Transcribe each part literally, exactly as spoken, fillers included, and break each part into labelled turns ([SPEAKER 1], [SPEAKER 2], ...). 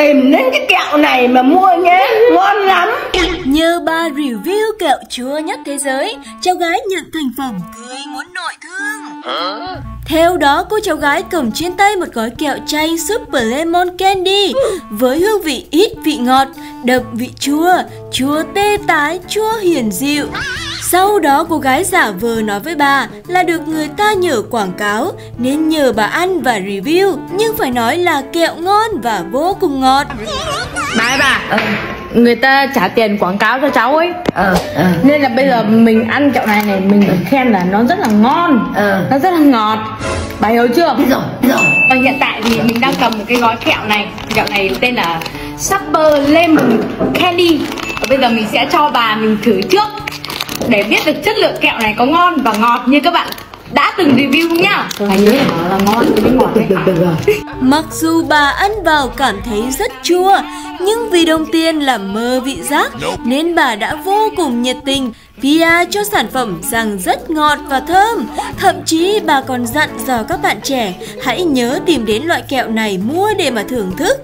[SPEAKER 1] tìm đến cái kẹo này mà mua nhé, ngon lắm.
[SPEAKER 2] Nhờ bà review kẹo chua nhất thế giới, cháu gái nhận thành phẩm cười muốn nội thương. Hả? Theo đó, cô cháu gái cầm trên tay một gói kẹo chay Super Lemon Candy với hương vị ít vị ngọt, đậm vị chua, chua tê tái, chua hiền dịu. Sau đó cô gái giả vờ nói với bà là được người ta nhờ quảng cáo nên nhờ bà ăn và review, nhưng phải nói là kẹo ngon và vô cùng ngọt.
[SPEAKER 3] Bà ơi bà, ừ. người ta trả tiền quảng cáo cho cháu ấy,
[SPEAKER 1] ờ, ờ.
[SPEAKER 3] nên là bây giờ mình ăn kẹo này này mình được khen là nó rất là ngon, ờ. nó rất là ngọt. Bà hiểu chưa?
[SPEAKER 1] Biết rồi, biết rồi.
[SPEAKER 3] Và hiện tại thì mình đang cầm một cái gói kẹo này, kẹo này tên là Super Lemon Candy. Và bây giờ mình sẽ cho bà mình thử trước để biết được chất lượng kẹo này có ngon và ngọt như các bạn đã từng review không nhá. Phải nhớ là, là ngon với ngọt đấy. Được, được, được.
[SPEAKER 2] Mặc dù bà ăn vào cảm thấy rất chua, nhưng vì đồng tiền là mơ vị giác nên bà đã vô cùng nhiệt tình pê e cho sản phẩm rằng rất ngọt và thơm. Thậm chí bà còn dặn dò các bạn trẻ hãy nhớ tìm đến loại kẹo này mua để mà thưởng thức.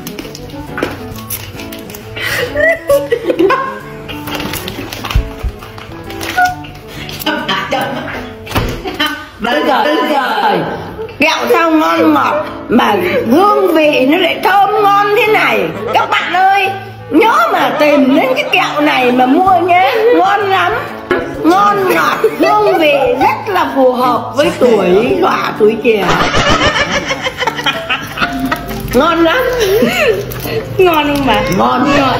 [SPEAKER 1] Bây giờ, bây giờ kẹo sao ngon ngọt mà hương vị nó lại thơm ngon thế này. Các bạn ơi, nhớ mà tìm đến cái kẹo này mà mua nhé, ngon lắm. Ngon ngọt, hương vị rất là phù hợp với tuổi đọa tuổi trẻ. Ngon lắm.
[SPEAKER 3] Ngon không bà?
[SPEAKER 1] Ngon ngọt.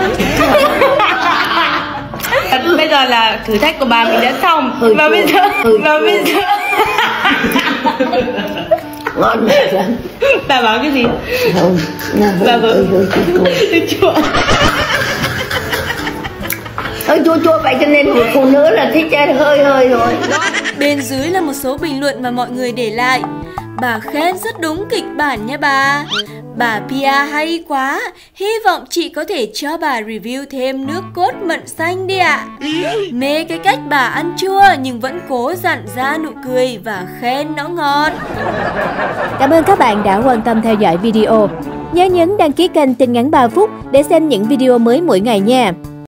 [SPEAKER 3] Bây giờ là thử thách của bà mình đã xong.
[SPEAKER 1] Ừ,
[SPEAKER 3] và bây giờ
[SPEAKER 1] ừ,
[SPEAKER 3] và bây giờ
[SPEAKER 1] ngon lắm.
[SPEAKER 3] bà bảo cái gì?
[SPEAKER 1] Không,
[SPEAKER 3] bà bảo chua.
[SPEAKER 1] Ơi chua chua vậy cho nên một phụ nữ là thích hơi hơi thôi.
[SPEAKER 2] Bên dưới là một số bình luận mà mọi người để lại. Bà khen rất đúng kịch bản nha bà. Bà pê e hay quá, hy vọng chị có thể cho bà review thêm nước cốt mận xanh đi ạ. Mê cái cách bà ăn chua nhưng vẫn cố dặn ra nụ cười và khen nó ngon.
[SPEAKER 4] Cảm ơn các bạn đã quan tâm theo dõi video. Nhớ nhấn đăng ký kênh Tin Ngắn ba phút để xem những video mới mỗi ngày nha.